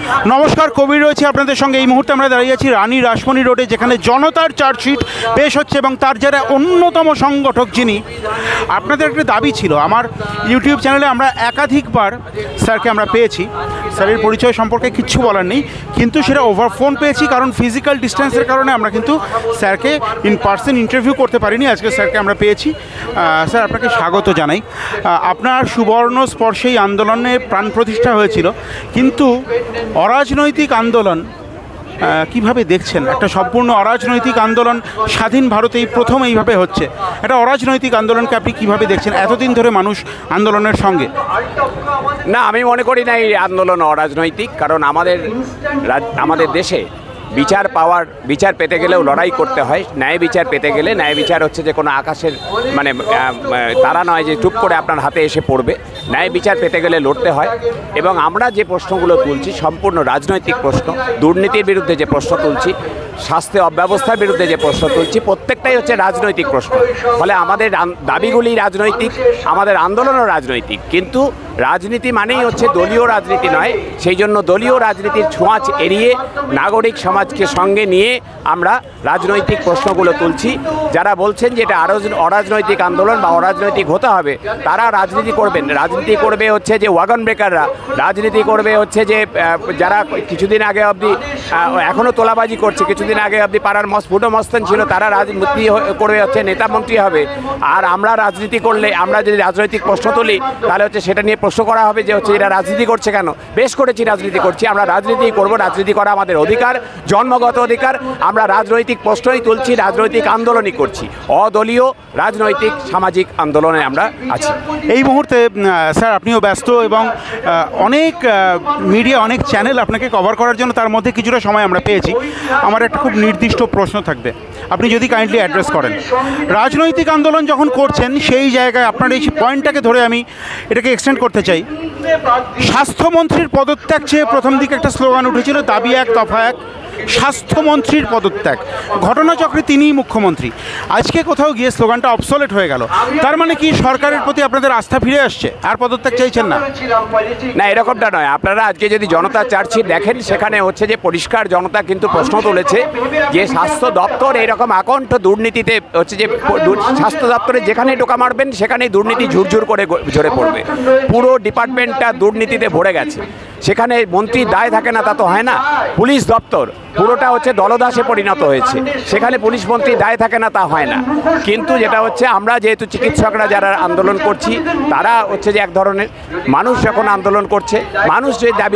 নমস্কার, কবির রয়েছে আপনাদের সঙ্গে। এই মুহূর্তে আমরা দাঁড়িয়ে আছি রানী রাসমণি রোডে, যেখানে জনতার চার্জশিট পেশ হচ্ছে এবং তার যারা অন্যতম সংগঠক, যিনি, আপনাদের একটা দাবি ছিল, আমার ইউটিউব চ্যানেলে আমরা একাধিকবার স্যারকে আমরা পেয়েছি, স্যারের পরিচয় সম্পর্কে কিচ্ছু বলার নেই, কিন্তু সেটা ওভার ফোন পেয়েছি, কারণ ফিজিক্যাল ডিস্টেন্সের কারণে আমরা কিন্তু স্যারকে ইন পার্সন ইন্টারভিউ করতে পারিনি। আজকে স্যারকে আমরা পেয়েছি। স্যার, আপনাকে স্বাগত জানাই। আপনার সুবর্ণ স্পর্শেই আন্দোলনের প্রাণ প্রতিষ্ঠা হয়েছিল, কিন্তু অরাজনৈতিক আন্দোলন কিভাবে দেখছেন? একটা সম্পূর্ণ অরাজনৈতিক আন্দোলন স্বাধীন ভারতেই প্রথম এইভাবে হচ্ছে। একটা অরাজনৈতিক আন্দোলনকে আপনি কিভাবে দেখছেন? এতদিন ধরে মানুষ আন্দোলনের সঙ্গে। না, আমি মনে করি না এই আন্দোলন অরাজনৈতিক, কারণ আমাদের দেশে বিচার পেতে গেলেও লড়াই করতে হয়। ন্যায় বিচার পেতে গেলে, ন্যায় বিচার হচ্ছে যে কোনো আকাশের তারা নয় যে চুপ করে আপনার হাতে এসে পড়বে। ন্যায় বিচার পেতে গেলে লড়তে হয়, এবং আমরা যে প্রশ্নগুলো তুলছি সম্পূর্ণ রাজনৈতিক প্রশ্ন। দুর্নীতির বিরুদ্ধে যে প্রশ্ন তুলছি, স্বাস্থ্য অব্যবস্থার বিরুদ্ধে যে প্রশ্ন তুলছি, প্রত্যেকটাই হচ্ছে রাজনৈতিক প্রশ্ন। ফলে আমাদের দাবিগুলি রাজনৈতিক, আমাদের আন্দোলনও রাজনৈতিক, কিন্তু রাজনীতি মানেই হচ্ছে দলীয় রাজনীতি নয়। সেই জন্য দলীয় রাজনীতির ছোঁয়াচ এড়িয়ে নাগরিক সমাজকে সঙ্গে নিয়ে আমরা রাজনৈতিক প্রশ্নগুলো তুলছি। যারা বলছেন যে এটা অরাজনৈতিক আন্দোলন বা অরাজনৈতিক হতে হবে, তারা রাজনীতি করবেন। রাজনীতি করবে হচ্ছে যে ওয়াগন ব্রেকাররা, রাজনীতি করবে হচ্ছে যে যারা কিছুদিন আগে অবধি এখনও তোলাবাজি করছে, কিছুদিন আগে অবধি পাড়ার ফুটো মস্তান ছিল, তারা রাজনীতি করবে হচ্ছে নেতা মন্ত্রী হবে। আর আমরা রাজনীতি করলে, আমরা যদি রাজনৈতিক প্রশ্ন তুলি, তাহলে হচ্ছে সেটা নিয়ে প্রশ্ন করা হবে যে হচ্ছে এরা রাজনীতি করছে কেন। বেশ করেছি, রাজনীতি করছি, আমরা রাজনীতি করব। রাজনীতি করা আমাদের অধিকার, জন্মগত অধিকার। আমরা রাজনৈতিক প্রশ্নই তুলছি, রাজনৈতিক আন্দোলনই করছি। অদলীয় রাজনৈতিক সামাজিক আন্দোলনে আমরা আছি। এই মুহূর্তে স্যার আপনিও ব্যস্ত, এবং অনেক মিডিয়া, অনেক চ্যানেল আপনাকে কভার করার জন্য, তার মধ্যে কিছুটা সময় আমরা পেয়েছি। আমার একটা খুব নির্দিষ্ট প্রশ্ন থাকবে, আপনি যদি কাইন্ডলি অ্যাড্রেস করেন। রাজনৈতিক আন্দোলন যখন করছেন, সেই জায়গায় আপনার এই পয়েন্টটাকে ধরে আমি এটাকে এক্সটেন্ড করতে চাই। স্বাস্থ্যমন্ত্রীর পদত্যাগ চেয়ে প্রথম দিকে একটা স্লোগান উঠেছিল, দাবি এক, দফা এক। স্বাস্থ্যমন্ত্রীর পদত্যাগ, ঘটনাচক্রে তিনিই মুখ্যমন্ত্রী। আজকে কোথাও গিয়ে স্লোগানটা অবসলেট হয়ে গেল। তার মানে কি সরকারের প্রতি আপনাদের আস্থা ফিরে আসছে, আর পদত্যাগ চাইছেন না? না, এরকমটা নয়। আপনারা আজকে যদি জনতা চার্জশিট দেখেন, সেখানে হচ্ছে যে পরিষ্কার জনতা কিন্তু প্রশ্ন তুলেছে যে স্বাস্থ্য দপ্তর এইরকম আকণ্ঠ দুর্নীতিতে হচ্ছে যে স্বাস্থ্য দপ্তরে যেখানেই টোকা মারবেন সেখানেই দুর্নীতি ঝুরঝুর করে ঝরে পড়বে। পুরো ডিপার্টমেন্টটা দুর্নীতিতে ভরে গেছে। সেখানে মন্ত্রীর দায় থাকে না তা তো হয় না। পুলিশ দপ্তর পুরোটা হচ্ছে দলদাসে পরিণত হয়েছে, সেখানে পুলিশ মন্ত্রীর দায় থাকে না তা হয় না। কিন্তু যেটা হচ্ছে, আমরা যেহেতু চিকিৎসকরা যারা আন্দোলন করছি, তারা হচ্ছে যে এক ধরনের মানুষ যখন আন্দোলন করছে, মানুষ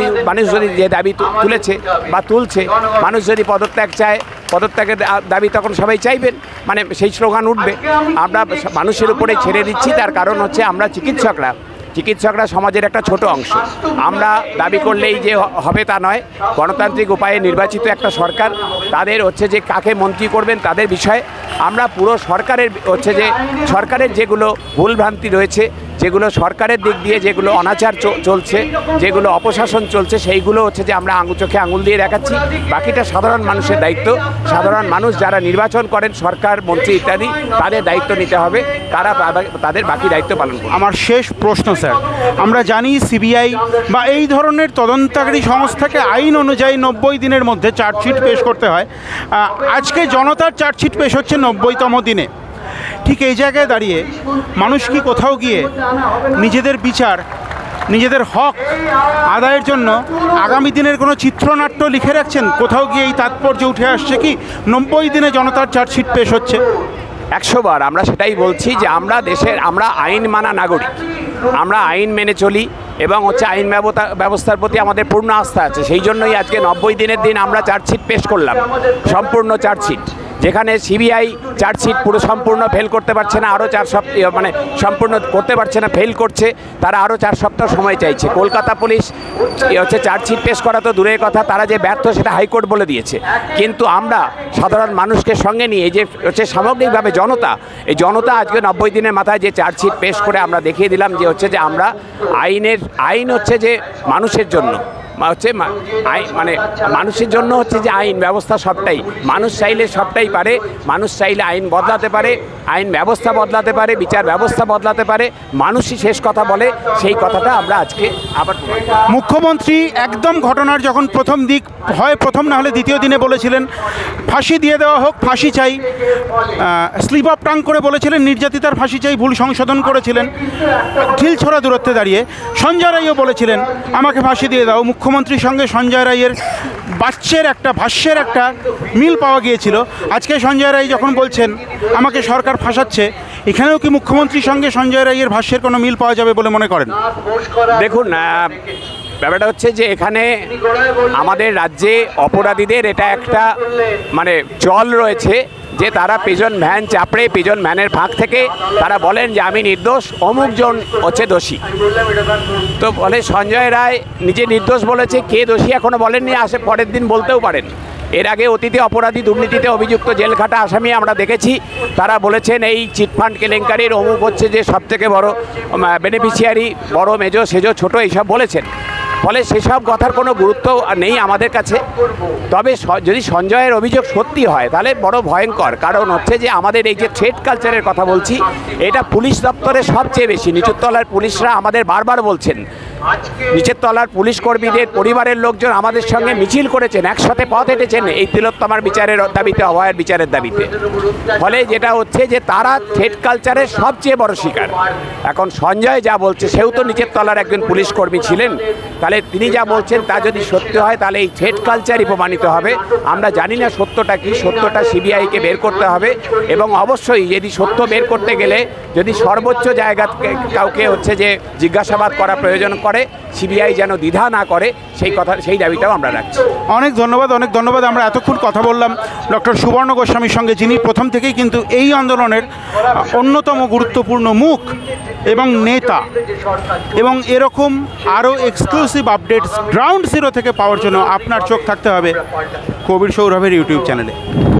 যদি যে দাবি তুলেছে বা তুলছে, মানুষ যদি পদত্যাগ চায়, পদত্যাগের দাবি তখন সবাই চাইবেন, মানে সেই স্লোগান উঠবে। আমরা মানুষের উপরে ছেড়ে দিচ্ছি, তার কারণ হচ্ছে আমরা চিকিৎসকরা সমাজের একটা ছোট অংশ। আমরা দাবি করলেই যে হবে তা নয়। গণতান্ত্রিক উপায়ে নির্বাচিত একটা সরকার, তাদের হচ্ছে যে কাকে মন্ত্রী করবেন তাদের বিষয়ে আমরা পুরো সরকারের যেগুলো ভুলভ্রান্তি রয়েছে, যেগুলো সরকারের দিক দিয়ে যেগুলো অনাচার চলছে, যেগুলো অপশাসন চলছে, সেইগুলো হচ্ছে যে আমরা চোখে আঙুল দিয়ে দেখাচ্ছি। বাকিটা সাধারণ মানুষের দায়িত্ব। সাধারণ মানুষ যারা নির্বাচন করেন, সরকার, মন্ত্রী ইত্যাদি, তাদের দায়িত্ব নিতে হবে। তারা তাদের বাকি দায়িত্ব পালন করবে। আমার শেষ প্রশ্ন স্যার, আমরা জানি সিবিআই বা এই ধরনের তদন্তকারী সংস্থাকে আইন অনুযায়ী 90 দিনের মধ্যে চার্জশিট পেশ করতে হয়। আজকে জনতার চার্জশিট পেশ হচ্ছে 90তম দিনে। ঠিক এই জায়গায় দাঁড়িয়ে মানুষ কি কোথাও গিয়ে নিজেদের বিচার, নিজেদের হক আদায়ের জন্য আগামী দিনের কোনো চিত্রনাট্য লিখে রাখছেন? কোথাও গিয়ে এই তাৎপর্য উঠে আসছে কি 90 দিনে জনতার চার্জশিট পেশ হচ্ছে? 100 বার আমরা সেটাই বলছি যে আমরা আইন মানা নাগরিক, আমরা আইন মেনে চলি, এবং হচ্ছে আইন ব্যবস্থার প্রতি আমাদের পূর্ণ আস্থা আছে। সেই জন্যই আজকে 90 দিনের দিন আমরা চার্জশিট পেশ করলাম, সম্পূর্ণ চার্জশিট। যেখানে সিবিআই চার্জশিট পুরো সম্পূর্ণ ফেল করতে পারছে না, আরও 4 সপ্তাহ সম্পূর্ণ করতে পারছে না, ফেল করছে, তারা আরও 4 সপ্তাহ সময় চাইছে। কলকাতা পুলিশ হচ্ছে চার্জশিট পেশ করা তো দূরের কথা, তারা যে ব্যর্থ সেটা হাইকোর্ট বলে দিয়েছে। কিন্তু আমরা সাধারণ মানুষকে সঙ্গে নিয়ে যে হচ্ছে সামগ্রিকভাবে এই জনতা আজকে 90 দিনের মাথায় যে চার্জশিট পেশ করে আমরা দেখিয়ে দিলাম যে হচ্ছে যে আমরা আইন হচ্ছে যে মানুষের জন্য, হচ্ছে আইন মানে মানুষের জন্য হচ্ছে যে আইন ব্যবস্থা সবটাই, মানুষ চাইলে সবটাই পারে, মানুষ চাইলে আইন বদলাতে পারে, আইন ব্যবস্থা বদলাতে পারে, বিচার ব্যবস্থা বদলাতে পারে, মানুষই শেষ কথা বলে, সেই কথাটা আমরা আজকে আবার মুখ্যমন্ত্রী একদম ঘটনার যখন প্রথম দিক হয়, প্রথম না হলে দ্বিতীয় দিনে বলেছিলেন ফাঁসি দিয়ে দেওয়া হোক, ফাঁসি চাই, স্লিপ অফ টাং করে বলেছিলেন নির্যাতিতার ফাঁসি চাই, ভুল সংশোধন করেছিলেন ঢিলছোড়া দূরত্বে দাঁড়িয়ে। সঞ্জয় রায়ও বলেছিলেন আমাকে ফাঁসি দিয়ে দাও। মুখ্যমন্ত্রীর সঙ্গে সঞ্জয় রায়ের ভাষ্যের একটা মিল পাওয়া গিয়েছিল। আজকে সঞ্জয় রায় যখন বলছেন আমাকে সরকার ফাঁসাচ্ছে, এখানেও কি মুখ্যমন্ত্রীর সঙ্গে সঞ্জয় রায়ের ভাষ্যের কোনো মিল পাওয়া যাবে বলে মনে করেন? দেখুন, ব্যাপারটা হচ্ছে যে এখানে আমাদের রাজ্যে অপরাধীদের এটা একটা মানে চল রয়েছে যে তারা পিজন ভ্যান চাপড়ে পিজন ভ্যানের ফাঁক থেকে তারা বলেন যে আমি নির্দোষ, অমুকজন হচ্ছে দোষী। তো বলে সঞ্জয় রায় নিজে নির্দোষ বলেছে, কে দোষী এখনও বলেননি, আসে পরের দিন বলতেও পারেন। এর আগে অতীতে অপরাধী দুর্নীতিতে অভিযুক্ত জেলখাটা আসামি আমরা দেখেছি, তারা বলেছেন এই চিটফান্ড কেলেঙ্কারির অমুক হচ্ছে যে সবথেকে বড় বেনিফিশিয়ারি, বড় মেজো সেজো ছোট এইসব বলেছেন। ফলে সেসব কথার কোনো গুরুত্ব নেই আমাদের কাছে। তবে যদি সঞ্জয়ের অভিযোগ সত্যি হয় তাহলে বড় ভয়ঙ্কর, কারণ হচ্ছে যে আমাদের এই যে থ্রেড কালচারের কথা বলছি, এটা পুলিশ দপ্তরে সবচেয়ে বেশি। নিচের তলার পুলিশরা আমাদের বারবার বলছেন, নিচের তলার পুলিশ কর্মীদের পরিবারের লোকজন আমাদের সঙ্গে মিছিল করেছেন, একসাথে পথ হেঁটেছেন এই তিলোত্তমার বিচারের দাবিতে, অভয়ের বিচারের দাবিতে। ফলে যেটা হচ্ছে যে তারা থ্রেড কালচারের সবচেয়ে বড় শিকার। এখন সঞ্জয় যা বলছে, সেও তো নিচের তলার একজন পুলিশ কর্মী ছিলেন, তাহলে তিনি যা বলছেন তা যদি সত্যি হয় তাহলে এই থ্রেড কালচারই প্রমাণিত হবে। আমরা জানি না সত্যটা কি, সত্যটা সিবিআইকে বের করতে হবে, এবং অবশ্যই যদি সত্য বের করতে গেলে যদি সর্বোচ্চ জায়গা কাউকে হচ্ছে যে জিজ্ঞাসাবাদ করা প্রয়োজন করে, সিবিআই যেন দ্বিধা না করে, সেই দাবিটাও আমরা রাখছি। অনেক ধন্যবাদ। আমরা এতক্ষণ কথা বললাম ডক্টর সুবর্ণ গোস্বামীর সঙ্গে, যিনি প্রথম থেকেই কিন্তু এই আন্দোলনের অন্যতম গুরুত্বপূর্ণ মুখ এবং নেতা। এবং এরকম আরও এক্সক্লুসিভ আপডেটস গ্রাউন্ড জিরো থেকে পাওয়ার জন্য আপনার চোখ থাকতে হবে কবির সৌরভের ইউটিউব চ্যানেলে।